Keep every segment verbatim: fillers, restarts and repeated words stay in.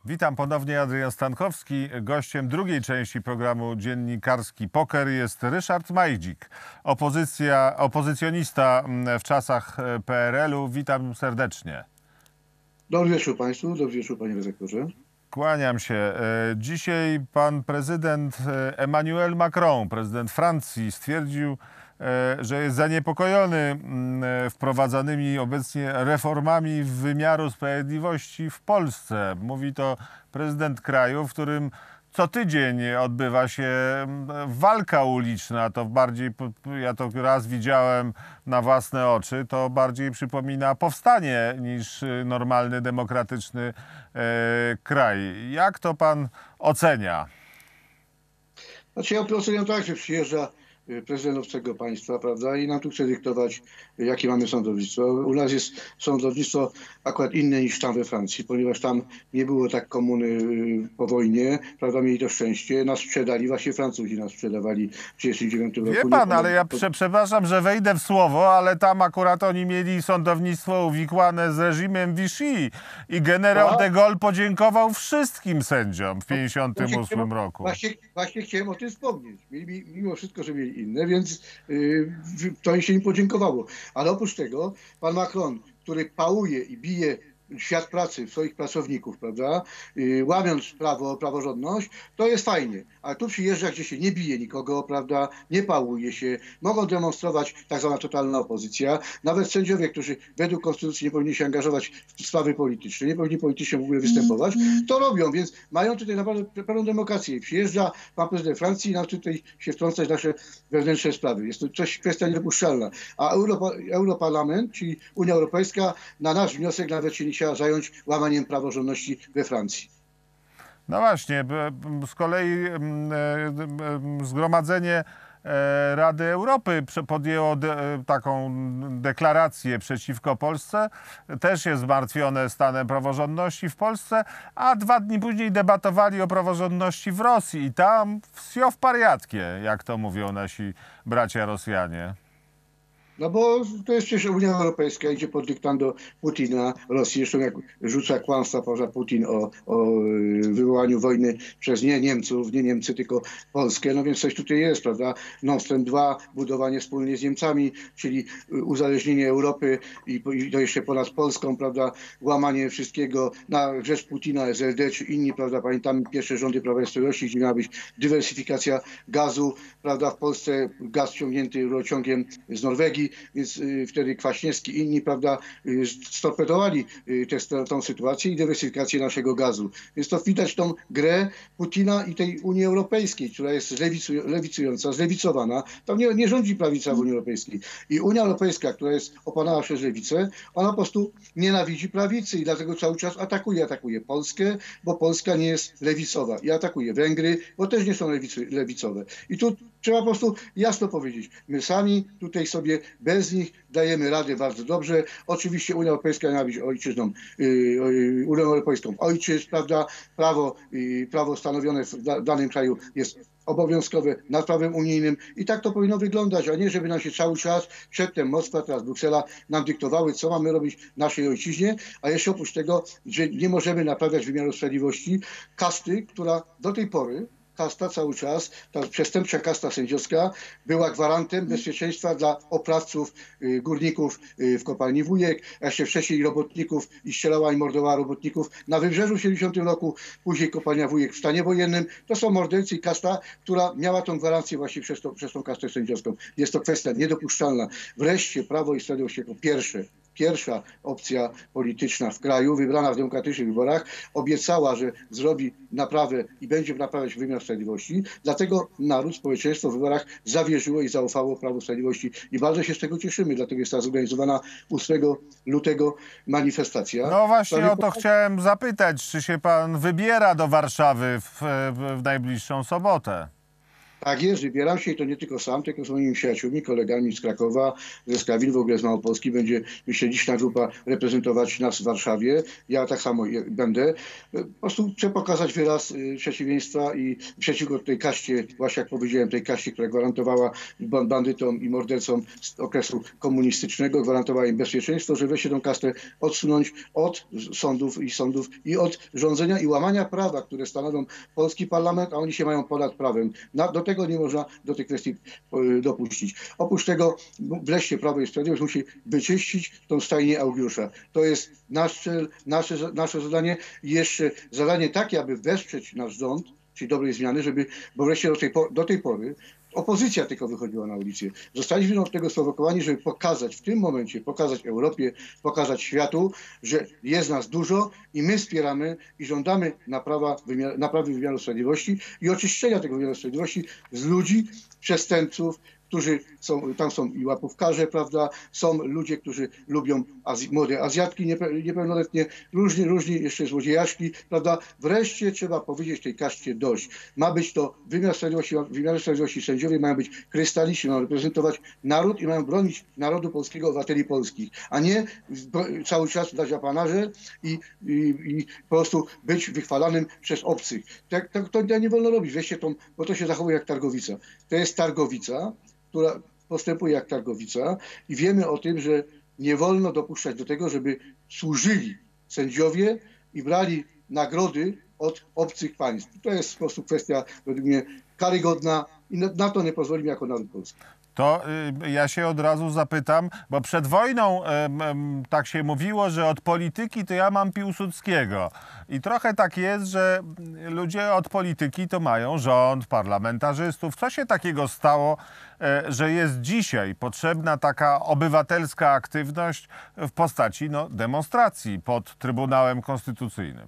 Witam ponownie, Adrian Stankowski. Gościem drugiej części programu Dziennikarski Poker jest Ryszard Majdzik, opozycja, opozycjonista w czasach P R L-u. Witam serdecznie. Dobry wieczór Państwu, dobry wieczór Panie redaktorze. Kłaniam się. Dzisiaj pan prezydent Emmanuel Macron, prezydent Francji, stwierdził, że jest zaniepokojony wprowadzanymi obecnie reformami wymiaru sprawiedliwości w Polsce. Mówi to prezydent kraju, w którym co tydzień odbywa się walka uliczna. To bardziej, ja to raz widziałem na własne oczy, to bardziej przypomina powstanie niż normalny, demokratyczny kraj. Jak to pan ocenia? Znaczy ja oceniam tak, że przyjeżdża prezydent obcego państwa, prawda, i nam tu chce dyktować, jakie mamy sądownictwo. U nas jest sądownictwo akurat inne niż tam we Francji, ponieważ tam nie było tak komuny po wojnie, prawda, mieli to szczęście. Nas sprzedali, właśnie Francuzi nas sprzedawali w tysiąc dziewięćset trzydziestym dziewiątym roku. Wie pan, ale ja prze, przepraszam, że wejdę w słowo, ale tam akurat oni mieli sądownictwo uwikłane z reżimem Vichy i generał A? de Gaulle podziękował wszystkim sędziom w tysiąc dziewięćset pięćdziesiątym ósmym roku. Właśnie, właśnie chciałem o tym wspomnieć. Mieli, mimo wszystko, że mieli inne, więc yy, to się im podziękowało. Ale oprócz tego pan Macron, który pałuje i bije świat pracy, swoich pracowników, prawda, yy, łamiąc prawo, praworządność, to jest fajnie. Ale tu przyjeżdża, gdzie się nie bije nikogo, prawda, nie pałuje się, mogą demonstrować tak zwana totalna opozycja. Nawet sędziowie, którzy według konstytucji nie powinni się angażować w sprawy polityczne, nie powinni politycznie w ogóle występować, to robią, więc mają tutaj naprawdę pełną demokrację. Przyjeżdża pan prezydent Francji i nam tutaj się wtrącać w nasze wewnętrzne sprawy. Jest to coś, kwestia niedopuszczalna. A Europa, Europarlament, czyli Unia Europejska, na nasz wniosek nawet się nie chciała zająć łamaniem praworządności we Francji. No właśnie, z kolei Zgromadzenie Rady Europy podjęło de, taką deklarację przeciwko Polsce. Też jest zmartwione stanem praworządności w Polsce, a dwa dni później debatowali o praworządności w Rosji i tam wsio w pariatkie, jak to mówią nasi bracia Rosjanie. No bo to jest przecież Unia Europejska idzie pod dyktando Putina, Rosji. Zresztą jak rzuca kłamstwa poza Putin o, o wywołaniu wojny przez nie Niemców, nie Niemcy, tylko Polskę. No więc coś tutaj jest, prawda? Nord Stream dwa, budowanie wspólnie z Niemcami, czyli uzależnienie Europy i, i to jeszcze ponad Polską, prawda? Łamanie wszystkiego na rzecz Putina, S L D czy inni, prawda? Pamiętamy pierwsze rządy Prawa i Sprawiedliwości, gdzie miała być dywersyfikacja gazu, prawda? W Polsce gaz ciągnięty rurociągiem z Norwegii, więc y, wtedy Kwaśniewski i inni, prawda, y, storpedowali y, tę, tą sytuację i dywersyfikację naszego gazu. Więc to widać tą grę Putina i tej Unii Europejskiej, która jest lewicu, lewicująca, zlewicowana. Tam nie, nie rządzi prawica w Unii Europejskiej. I Unia Europejska, która jest opanowała przez lewicę, ona po prostu nienawidzi prawicy i dlatego cały czas atakuje. Atakuje Polskę, bo Polska nie jest lewicowa. I atakuje Węgry, bo też nie są lewicy, lewicowe. I tu trzeba po prostu jasno powiedzieć, my sami tutaj sobie bez nich dajemy radę bardzo dobrze. Oczywiście Unia Europejska nienawidzi ojczyzną, yy, Unią Europejską ojczyzn, prawda? Prawo, yy, prawo stanowione w da, danym kraju jest obowiązkowe nad prawem unijnym i tak to powinno wyglądać, a nie żeby nam się cały czas, przedtem Moskwa, teraz Bruksela, nam dyktowały, co mamy robić w naszej ojczyźnie, a jeszcze oprócz tego, że nie możemy naprawiać wymiaru sprawiedliwości kasty, która do tej pory kasta cały czas, ta przestępcza kasta sędziowska była gwarantem bezpieczeństwa dla oprawców, y, górników y, w kopalni Wujek, a jeszcze wcześniej robotników i ścielała i mordowała robotników na Wybrzeżu w siedemdziesiątym roku, później kopalnia Wujek w stanie wojennym. To są mordercy i kasta, która miała tą gwarancję właśnie przez, to, przez tą kastę sędziowską. Jest to kwestia niedopuszczalna. Wreszcie Prawo i Sprawiedliwość jako pierwsze Pierwsza opcja polityczna w kraju, wybrana w demokratycznych wyborach, obiecała, że zrobi naprawę i będzie naprawiać wymiar sprawiedliwości. Dlatego naród, społeczeństwo w wyborach zawierzyło i zaufało Prawu Sprawiedliwości. I bardzo się z tego cieszymy. Dlatego jest ta zorganizowana ósmego lutego manifestacja. No właśnie Prawie o to chciałem zapytać, czy się pan wybiera do Warszawy w, w, w najbliższą sobotę? Tak jest, wybieram się i to nie tylko sam, tylko z moimi przyjaciółmi, kolegami z Krakowa, ze Skawin, w ogóle z Małopolski. Będzie, myślę, liczna grupa reprezentować nas w Warszawie. Ja tak samo je- będę. Po prostu chcę pokazać wyraz y, przeciwieństwa i przeciwko tej kaście, właśnie jak powiedziałem, tej kaście, która gwarantowała ban- bandytom i mordercom z okresu komunistycznego, gwarantowała im bezpieczeństwo, że wreszcie tą kastę odsunąć od sądów i sądów i od rządzenia i łamania prawa, które stanowią polski parlament, a oni się mają ponad prawem. Na, do tego nie można do tej kwestii y, dopuścić. Oprócz tego wreszcie Prawo i Sprawiedliwość musi wyczyścić tą stajnię Augiusza. To jest nasz cel, nasze, nasze zadanie i jeszcze zadanie takie, aby wesprzeć nasz rząd, czyli dobrej zmiany, żeby, bo wreszcie do tej, po, do tej pory opozycja tylko wychodziła na ulicę. Zostaliśmy do tego sprowokowani, żeby pokazać w tym momencie, pokazać Europie, pokazać światu, że jest nas dużo i my wspieramy i żądamy naprawa, wymiar, naprawy wymiaru sprawiedliwości i oczyszczenia tego wymiaru sprawiedliwości z ludzi, przestępców, którzy są, tam są i łapówkarze, prawda, są ludzie, którzy lubią Azji, młode Azjatki niepe- niepełnoletnie, różni, różni jeszcze złodziejaszki, prawda. Wreszcie trzeba powiedzieć tej kaście dość. Ma być to wymiar sprawiedliwości, wymiar sprawiedliwości sędziowie mają być krystaliczni, mają reprezentować naród i mają bronić narodu polskiego, obywateli polskich, a nie bro- cały czas dać apanarze i, i, i po prostu być wychwalanym przez obcych. Tak, tak, to nie wolno robić, wreszcie tą, bo to się zachowuje jak targowica. To jest targowica, która postępuje jak targowica i wiemy o tym, że nie wolno dopuszczać do tego, żeby służyli sędziowie i brali nagrody od obcych państw. To jest po prostu kwestia według mnie karygodna i na, na to nie pozwolimy jako naród polski. To y, ja się od razu zapytam, bo przed wojną em, em, tak się mówiło, że od polityki to ja mam Piłsudskiego. I trochę tak jest, że ludzie od polityki to mają rząd, parlamentarzystów. Co się takiego stało, e, że jest dzisiaj potrzebna taka obywatelska aktywność w postaci no, demonstracji pod Trybunałem Konstytucyjnym?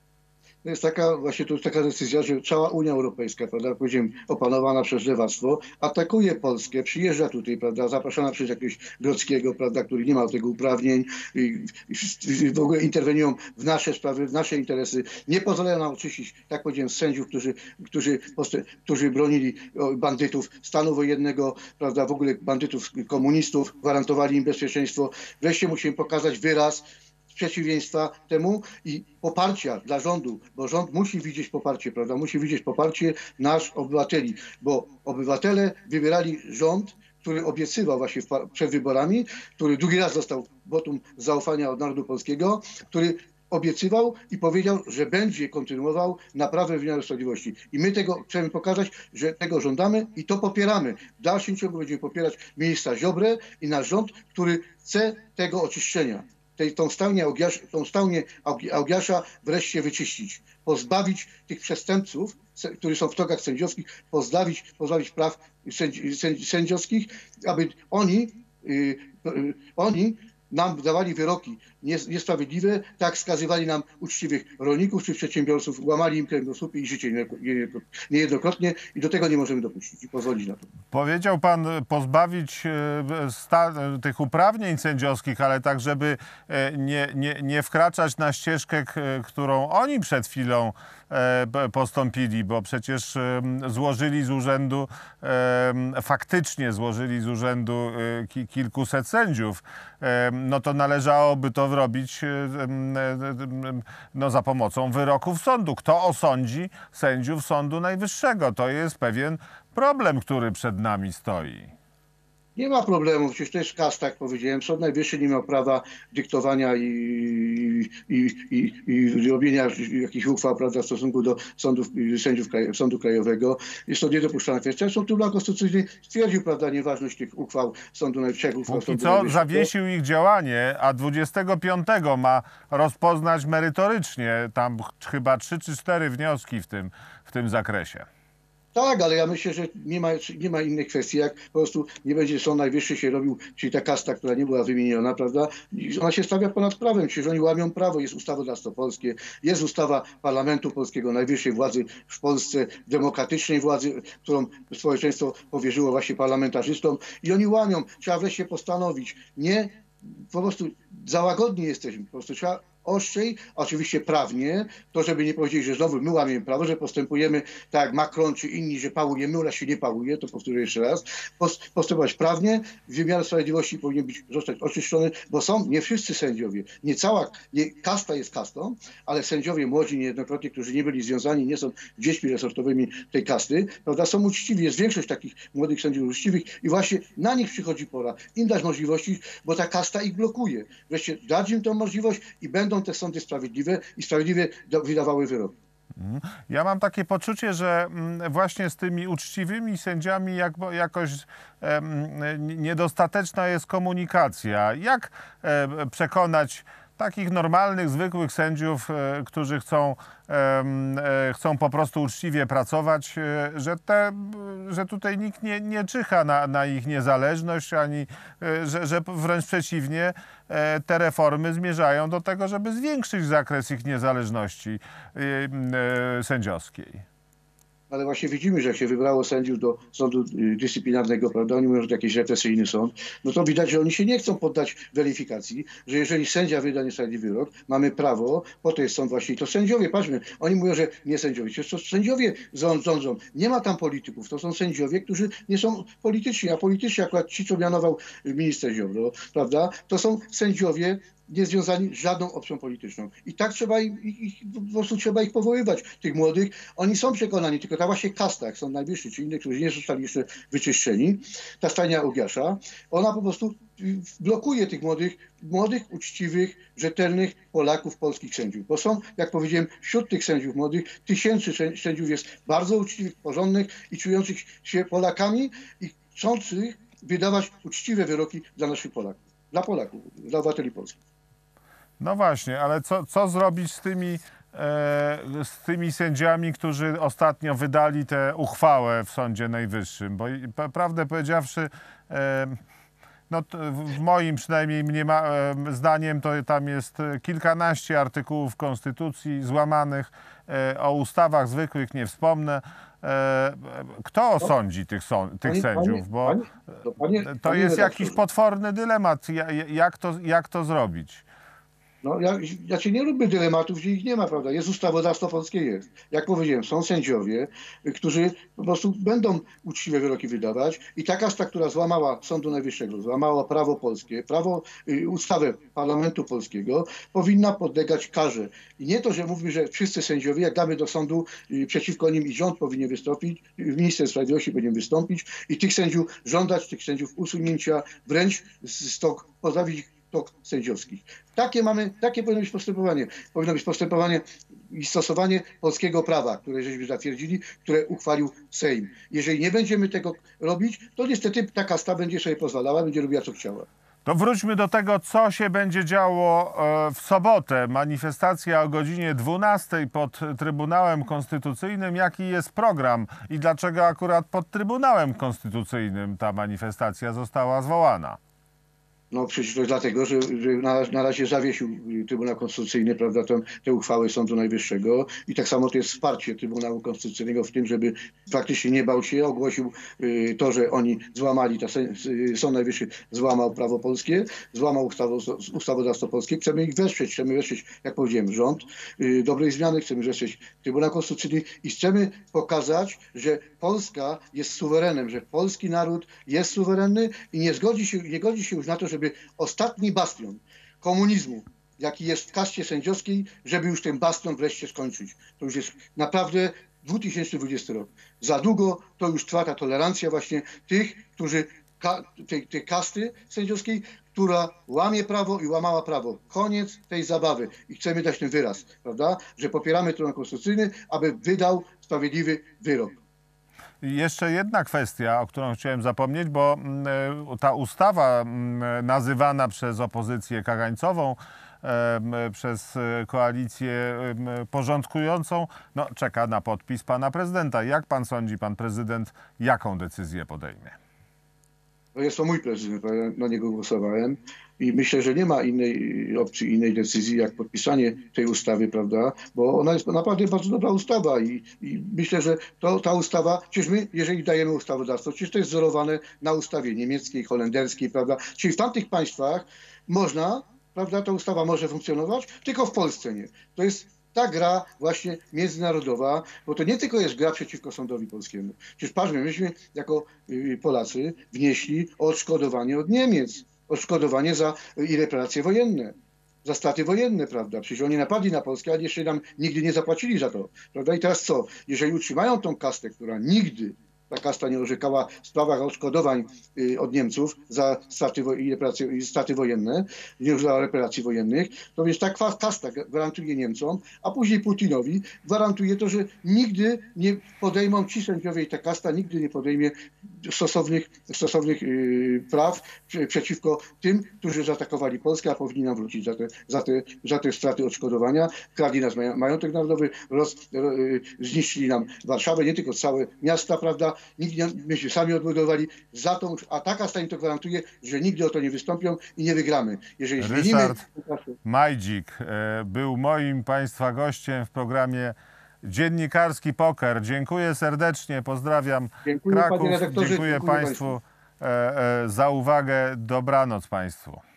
To jest taka właśnie to jest taka decyzja, że cała Unia Europejska, prawda, jak powiedziałem, opanowana przez lewactwo, atakuje Polskę, przyjeżdża tutaj, prawda, zapraszana przez jakiegoś Grodzkiego, prawda, który nie ma do tego uprawnień i, i w ogóle interweniują w nasze sprawy, w nasze interesy, nie pozwalają nam oczyścić, tak powiedziałem, sędziów, którzy, którzy, którzy bronili bandytów stanu wojennego, prawda, w ogóle bandytów komunistów, gwarantowali im bezpieczeństwo. Wreszcie musimy pokazać wyraz przeciwieństwa temu i poparcia dla rządu, bo rząd musi widzieć poparcie, prawda? Musi widzieć poparcie nasz obywateli, bo obywatele wybierali rząd, który obiecywał właśnie w, przed wyborami, który drugi raz dostał wotum zaufania od narodu polskiego, który obiecywał i powiedział, że będzie kontynuował naprawę wymiaru sprawiedliwości. I my tego chcemy pokazać, że tego żądamy i to popieramy. W dalszym ciągu będziemy popierać ministra Ziobrę i nasz rząd, który chce tego oczyszczenia. Tej, tą stałnię, tą stałnię Augiasza wreszcie wyczyścić, pozbawić tych przestępców, którzy są w tokach sędziowskich, pozbawić, pozbawić praw sędzi, sędzi, sędziowskich, aby oni, yy, yy, oni nam dawali wyroki niesprawiedliwe, tak skazywali nam uczciwych rolników czy przedsiębiorców, łamali im kręgosłupy i życie niejednokrotnie i do tego nie możemy dopuścić i pozwolić na to. Powiedział pan pozbawić tych uprawnień sędziowskich, ale tak, żeby nie, nie, nie wkraczać na ścieżkę, którą oni przed chwilą postąpili, bo przecież złożyli z urzędu, faktycznie złożyli z urzędu kilkuset sędziów, no to należałoby to robić no, za pomocą wyroków sądu. Kto osądzi sędziów Sądu Najwyższego? To jest pewien problem, który przed nami stoi. Nie ma problemu, przecież to jest kasta, jak powiedziałem. Sąd Najwyższy nie miał prawa dyktowania i, i, i, i robienia jakichś uchwał, prawda, w stosunku do sądów, sędziów Sądu Krajowego. Jest to niedopuszczalna kwestia. Sąd Trybunał Konstytucyjny stwierdził, prawda, nieważność tych uchwał Sądu Najwyższego. Póki co zawiesił ich działanie, a dwudziestego piątego ma rozpoznać merytorycznie tam chyba trzy czy cztery wnioski w tym, w tym zakresie. Tak, ale ja myślę, że nie ma, nie ma innej kwestii, jak po prostu nie będzie Sąd Najwyższy się robił, czyli ta kasta, która nie była wymieniona, prawda? Ona się stawia ponad prawem, przecież oni łamią prawo, jest ustawodawstwo polskie, jest ustawa Parlamentu Polskiego, najwyższej władzy w Polsce, demokratycznej władzy, którą społeczeństwo powierzyło właśnie parlamentarzystom i oni łamią. Trzeba wreszcie postanowić, nie, po prostu za łagodni jesteśmy, po prostu trzeba ostrzej, oczywiście prawnie, to żeby nie powiedzieć, że znowu my łamiemy prawo, że postępujemy tak jak Macron czy inni, że pałujemy, u nas się nie pałuje, to powtórzę jeszcze raz, postępować prawnie, wymiar sprawiedliwości powinien być, zostać oczyszczony, bo są nie wszyscy sędziowie, nie cała, nie, kasta jest kastą, ale sędziowie młodzi niejednokrotnie, którzy nie byli związani, nie są dziećmi resortowymi tej kasty, prawda, są uczciwi, jest większość takich młodych sędziów uczciwych i właśnie na nich przychodzi pora, im dać możliwości, bo ta kasta ich blokuje. Wreszcie dać im tę możliwość i będą te sądy sprawiedliwe i sprawiedliwie wydawały wyroki. Ja mam takie poczucie, że właśnie z tymi uczciwymi sędziami jak, jakoś e, niedostateczna jest komunikacja. Jak e, przekonać takich normalnych, zwykłych sędziów, e, którzy chcą, e, e, chcą po prostu uczciwie pracować, e, że, te, że tutaj nikt nie, nie czyha na, na ich niezależność, ani e, że, że wręcz przeciwnie, e, te reformy zmierzają do tego, żeby zwiększyć zakres ich niezależności e, e, sędziowskiej. Ale właśnie widzimy, że jak się wybrało sędziów do sądu dyscyplinarnego, prawda, oni mówią, że to jakiś represyjny sąd, no to widać, że oni się nie chcą poddać weryfikacji, że jeżeli sędzia wyda niesprawiedliwy wyrok, mamy prawo, po to jest sąd właśnie, to sędziowie, patrzmy, oni mówią, że nie sędziowie, przecież to sędziowie rządzą, nie ma tam polityków, to są sędziowie, którzy nie są polityczni, a polityczni akurat ci, co mianował minister Ziobro, prawda, to są sędziowie nie związani z żadną opcją polityczną. I tak trzeba ich, ich, po prostu trzeba ich powoływać, tych młodych. Oni są przekonani, tylko ta właśnie kasta, jak są najwyżsi, czy inne, którzy nie zostali jeszcze wyczyszczeni, ta stajnia Ugiasza, ona po prostu blokuje tych młodych, młodych, uczciwych, rzetelnych Polaków, polskich sędziów. Bo są, jak powiedziałem, wśród tych sędziów młodych, tysięcy sędziów jest bardzo uczciwych, porządnych i czujących się Polakami i chcących wydawać uczciwe wyroki dla naszych Polaków. Dla Polaków, dla obywateli polskich. No właśnie, ale co, co zrobić z tymi, e, z tymi sędziami, którzy ostatnio wydali tę uchwałę w Sądzie Najwyższym? Bo prawdę powiedziawszy, e, no, w moim przynajmniej mniema, e, zdaniem to tam jest kilkanaście artykułów Konstytucji złamanych, e, o ustawach zwykłych nie wspomnę. E, kto osądzi tych, tych panie, sędziów? Bo panie, to, panie, to panie jest jakiś redaktorze. potworny dylemat. Jak to, jak to zrobić? No, ja, ja cię nie lubię dylematów, gdzie ich nie ma, prawda? Jest ustawodawstwo polskie, jest. Jak powiedziałem, są sędziowie, którzy po prostu będą uczciwe wyroki wydawać i ta kasta, która złamała Sądu Najwyższego, złamała prawo polskie, prawo, y, ustawę Parlamentu Polskiego, powinna podlegać karze. I nie to, że mówimy, że wszyscy sędziowie, jak damy do sądu, y, przeciwko nim i rząd powinien wystąpić, y, minister sprawiedliwości powinien wystąpić i tych sędziów żądać, tych sędziów usunięcia, wręcz z tok, pozbawić ich tok sędziowskich. Takie mamy, takie powinno być postępowanie. Powinno być postępowanie i stosowanie polskiego prawa, które żeśmy zatwierdzili, które uchwalił Sejm. Jeżeli nie będziemy tego robić, to niestety ta kasta będzie sobie pozwalała, będzie robiła co chciała. To wróćmy do tego, co się będzie działo w sobotę. Manifestacja o godzinie dwunastej pod Trybunałem Konstytucyjnym. Jaki jest program i dlaczego akurat pod Trybunałem Konstytucyjnym ta manifestacja została zwołana? No przecież to jest dlatego, że, że na, na razie zawiesił Trybunał Konstytucyjny, prawda, tę, tę uchwałę Sądu Najwyższego i tak samo to jest wsparcie Trybunału Konstytucyjnego w tym, żeby faktycznie nie bał się, ogłosił y, to, że oni złamali, ta, y, Sąd Najwyższy złamał prawo polskie, złamał ustawo, ustawodawstwo polskie. Chcemy ich wesprzeć, chcemy wesprzeć, jak powiedziałem, rząd y, dobrej zmiany, chcemy wesprzeć Trybunał Konstytucyjny i chcemy pokazać, że Polska jest suwerenem, że polski naród jest suwerenny i nie zgodzi się, nie godzi się już na to, żeby ostatni bastion komunizmu, jaki jest w kaście sędziowskiej, żeby już ten bastion wreszcie skończyć. To już jest naprawdę dwa tysiące dwudziesty rok. Za długo to już trwa ta tolerancja właśnie tych, którzy, tej, tej kasty sędziowskiej, która łamie prawo i łamała prawo. Koniec tej zabawy. I chcemy dać ten wyraz, prawda, że popieramy Trybunał Konstytucyjny, aby wydał sprawiedliwy wyrok. Jeszcze jedna kwestia, o którą chciałem zapomnieć, bo ta ustawa nazywana przez opozycję kagańcową, przez koalicję porządkującą, no, czeka na podpis pana prezydenta. Jak pan sądzi, pan prezydent, jaką decyzję podejmie? No jest to mój prezydent, ja na niego głosowałem i myślę, że nie ma innej opcji, innej decyzji jak podpisanie tej ustawy, prawda, bo ona jest naprawdę bardzo dobra ustawa i, i myślę, że to, ta ustawa, przecież my, jeżeli dajemy ustawodawstwo, przecież to jest wzorowane na ustawie niemieckiej, holenderskiej, prawda, czyli w tamtych państwach można prawda, ta ustawa może funkcjonować, tylko w Polsce nie. To jest ta gra właśnie międzynarodowa, bo to nie tylko jest gra przeciwko sądowi polskiemu. Przecież patrzmy, myśmy jako y, Polacy wnieśli o odszkodowanie od Niemiec, odszkodowanie za i reparacje wojenne, za straty wojenne, prawda? Przecież oni napadli na Polskę, ale jeszcze nam nigdy nie zapłacili za to, prawda? I teraz co? Jeżeli utrzymają tą kastę, która nigdy, ta kasta nie orzekała w sprawach odszkodowań y, od Niemców za straty, wo- i reparacje, i straty wojenne, nie za reparacji wojennych, to więc ta kwa- kasta gwarantuje Niemcom, a później Putinowi gwarantuje to, że nigdy nie podejmą ci sędziowie i ta kasta nigdy nie podejmie stosownych, stosownych y, praw prze- przeciwko tym, którzy zaatakowali Polskę, a powinni nam wrócić za te, za te, za te straty odszkodowania. Kradli nas maja- majątek narodowy, roz, ro, y, zniszczyli nam Warszawę, nie tylko całe miasta, prawda? Nikt nie, myśmy sami odbudowali, za tą, a ta kasta im to gwarantuje, że nigdy o to nie wystąpią i nie wygramy. Jeżeli zmienimy... Ryszard Majdzik e, był moim Państwa gościem w programie Dziennikarski Poker. Dziękuję serdecznie, pozdrawiam Dziękuję, Kraków, panie redaktorze, dziękuję dziękuję Państwu e, e, za uwagę. Dobranoc Państwu.